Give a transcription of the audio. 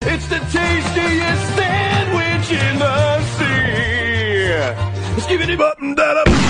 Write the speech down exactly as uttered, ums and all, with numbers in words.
It's the tastiest sandwich in the sea. Skibbity button da